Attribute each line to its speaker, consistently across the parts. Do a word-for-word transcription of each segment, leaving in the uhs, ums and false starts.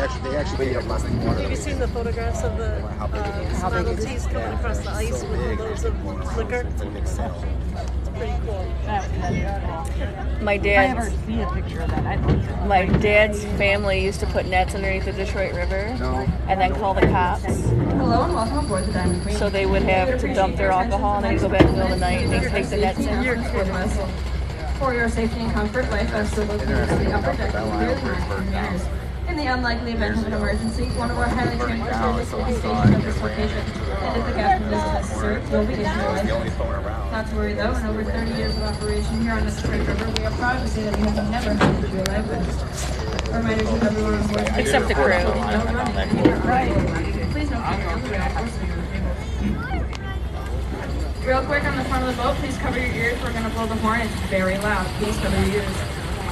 Speaker 1: actually they actually eat up less than water.
Speaker 2: Have you seen the photographs of the uh, Model Ts coming across the ice with the loads of liquor? It's pretty cool.
Speaker 3: My dad's my dad's family used to put nets underneath the Detroit River and then call the cops.
Speaker 4: Hello and welcome aboard the Diamond Queen.
Speaker 3: So they would have to dump their alcohol and then go back in the middle of the night and they take the nets in.
Speaker 4: For your safety and comfort, lifevests are located in the upper deck with clear lines and mirrors. In the unlikely event of an emergency, one of our highly trained procedures will be stationed at this location, and if the captain is necessary, will be issued a license. Not to worry though, in over thirty years of operation here on the Detroit River, we are proud to say that we have never had to do a life vest. A reminder to everyone on board.
Speaker 3: Except the crew.
Speaker 4: Please don't keep your rail or swing tables. Real quick on the front of the boat, please cover your ears. We're going to blow the horn. It's very loud. Please cover your ears.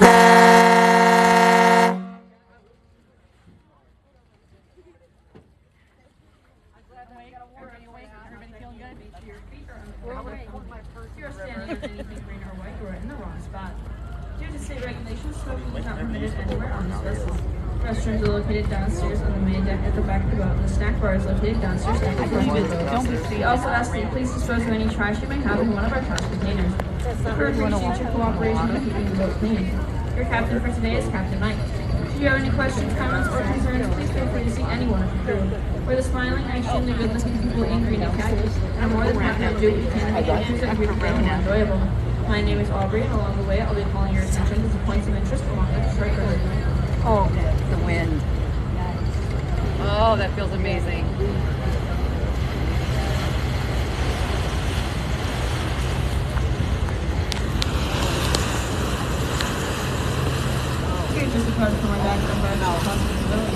Speaker 4: If you're standing with anything green or white, you are in the wrong spot. Due to state regulations, smoking is not permitted anywhere on this vessel. Restrooms are located downstairs on the main deck at the back of the boat, and the snack bar is located downstairs at the front of the boat. We also ask that you please dispose of any trash you may have in one of our trash containers. We appreciate your cooperation in keeping the boat clean. Your captain for today is Captain Mike. If you have any questions, comments, or concerns, please feel free to see any one of the crew. We're the smiling and extremely good-looking people in green and khaki, and I'm more than happy to do what we can to make the cruise and group day more enjoyable. My name is Aubrey, and along the way, I'll be calling your attention to the points of interest along the Detroit River.
Speaker 5: Oh, the wind. Oh, that feels amazing.
Speaker 4: Here's just a card from our back from our responsibility.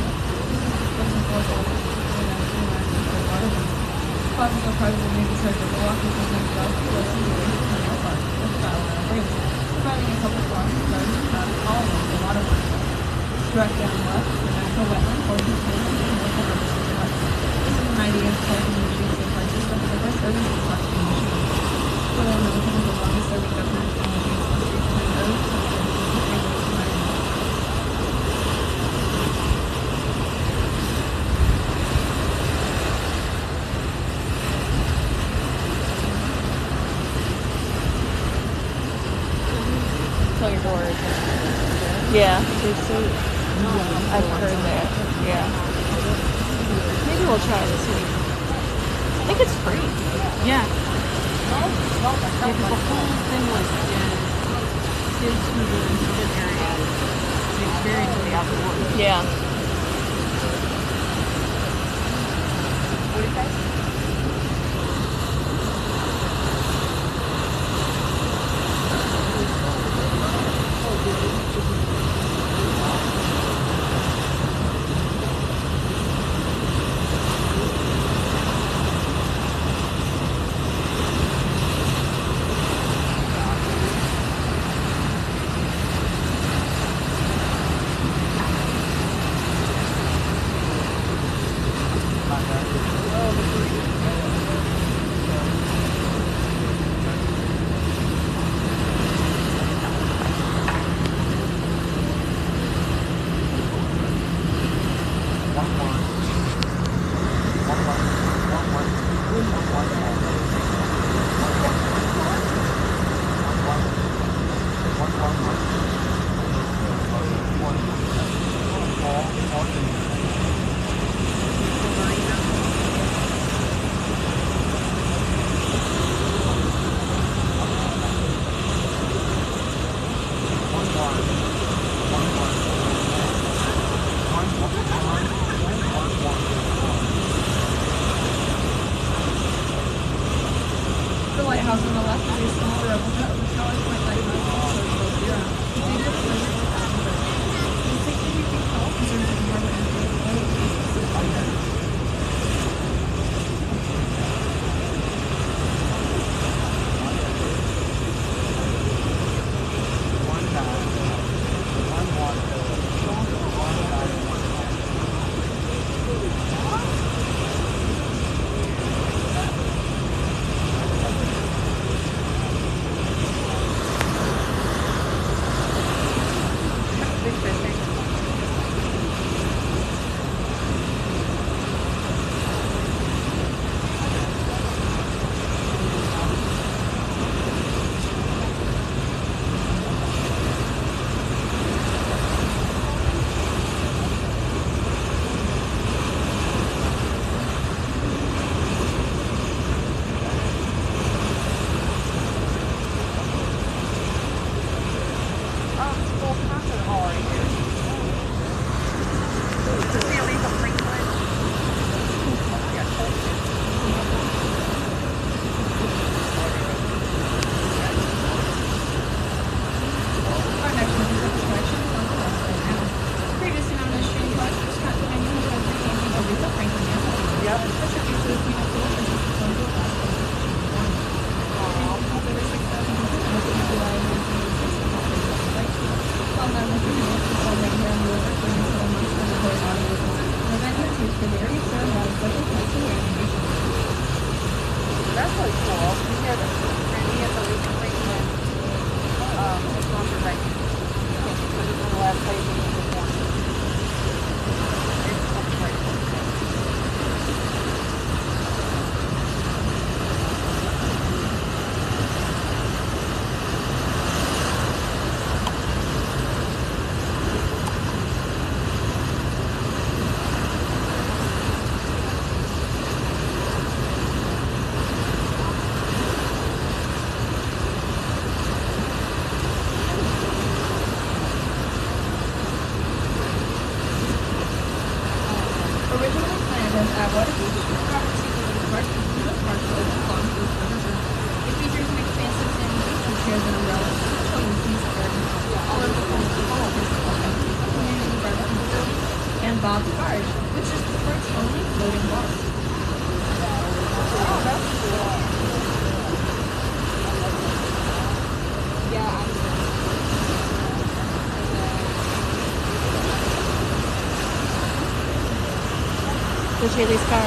Speaker 4: Causes of cars will make the charge of the walking from the south to west of the way to the park with style and bridge. Providing a couple blocks of cars not all of the waterfront. Direct down left, the natural wetland, forty feet and commercial purposes left. This is an idea of parking the machine safe system for the best service of parking machines. Whether American is the longest serving government in the United States and others, such as the
Speaker 3: Your doors. Yeah, I've heard that. Yeah. Maybe we'll try this week. I think it's free.
Speaker 5: Yeah. Yeah, because the whole thing was kids who live in urban areas the experience of the outdoors.
Speaker 3: Yeah.
Speaker 5: What do you guys? The lighthouse on the left is a small replica of the College Point Lighthouse in Georgia. It's a
Speaker 4: North Atwood. Property located right between the park with long roof furniture. It features an expansive sanitation chairs and umbrellas, children's music garden, all of the community barbecue facility, and Bob's Barge, which is Detroit's only floating bar. Oh, that's cool. Yeah.
Speaker 3: The Haley's car.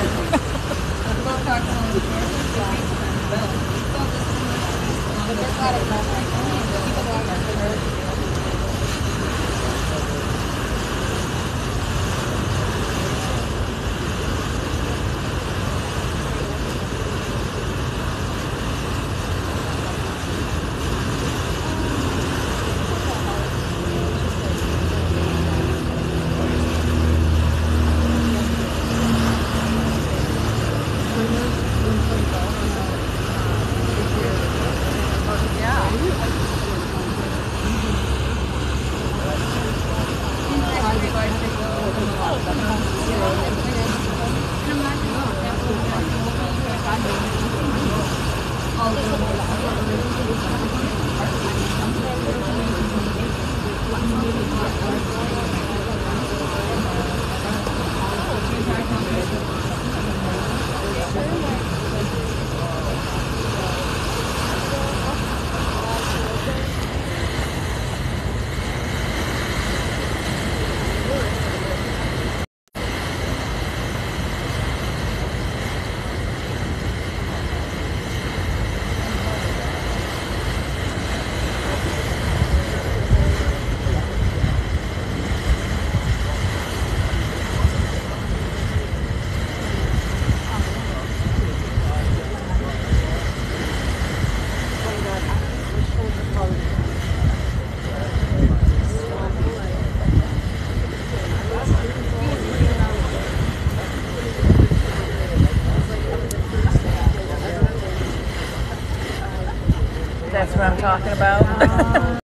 Speaker 3: That's what I'm talking about.